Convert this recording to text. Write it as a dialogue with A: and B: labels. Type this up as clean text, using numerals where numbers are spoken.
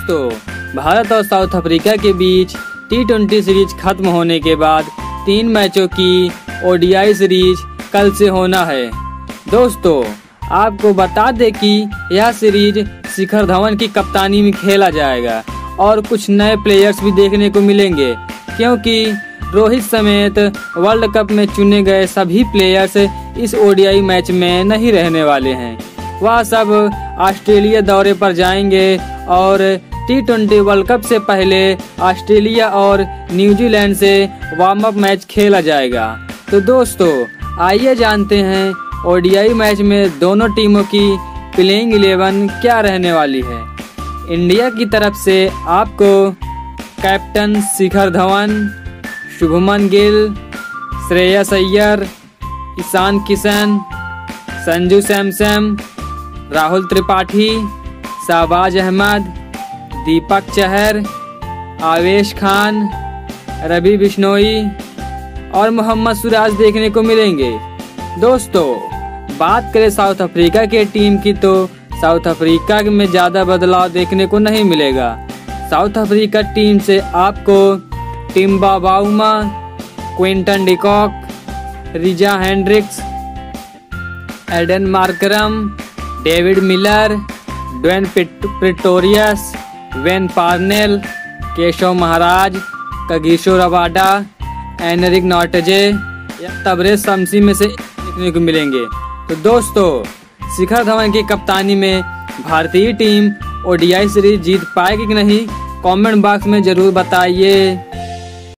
A: दोस्तों, भारत और south Africa के बीच T20 सीरीज खत्म होने के बाद 3 मैचों की ODI सीरीज कल से होना है। दोस्तों, आपको बता दें कि यह सीरीज शिखर धवन की कप्तानी में खेला जाएगा और कुछ नए प्लेयर्स भी देखने को मिलेंगे, क्योंकि रोहित समेत वर्ल्ड कप में चुने गए सभी प्लेयर्स इस ODI मैच में नहीं रहने वाले हैं। वह सब ऑस्ट्रेलिया दौरे पर जाएंगे और T20 वर्ल्ड कप से पहले ऑस्ट्रेलिया और न्यूजीलैंड से वार्म अप मैच खेला जाएगा। तो दोस्तों, आइए जानते हैं ODI मैच में दोनों टीमों की प्लेइंग 11 क्या रहने वाली है। इंडिया की तरफ से आपको कैप्टन शिखर धवन, शुभमन गिल, श्रेयस अय्यर, ईशान किशन, संजू सैमसन, राहुल त्रिपाठी, शहबाज अहमद, दीपक चहर, आवेश खान, रवि बिश्नोई और मोहम्मद सिराज देखने को मिलेंगे। दोस्तों, बात करें साउथ अफ्रीका के टीम की, तो साउथ अफ्रीका में ज़्यादा बदलाव देखने को नहीं मिलेगा। साउथ अफ्रीका टीम से आपको Temba Bavuma, Quinton de Kock, Reeza Hendricks, Aiden Markram, David Miller, Dwayne Pretorius, Wayne Parnell, Keshav Maharaj, Kagiso Rabada, Anrich Nortje या तबरेज शमसी में से देखने को मिलेंगे। तो दोस्तों, शिखर धवन की कप्तानी में भारतीय टीम ODI सीरीज जीत पाएगी कि नहीं, कमेंट बॉक्स में ज़रूर बताइए।